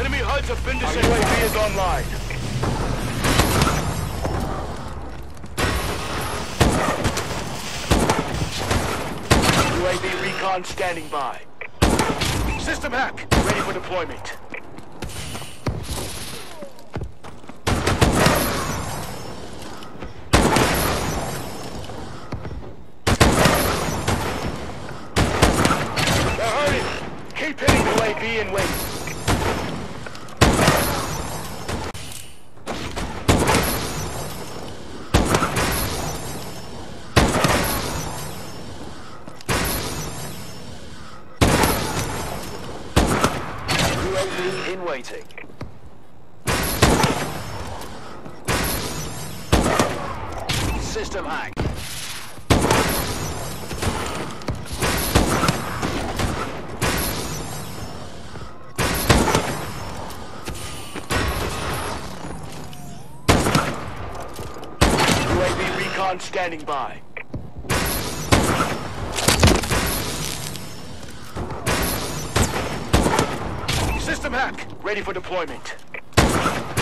Enemy HUDs have been disabled. Our UAV is online. UAV recon standing by. System hack, ready for deployment. They're hurting. Keep hitting UAV and wait. UAV in waiting. System hack. UAV recon standing by. System hack, ready for deployment.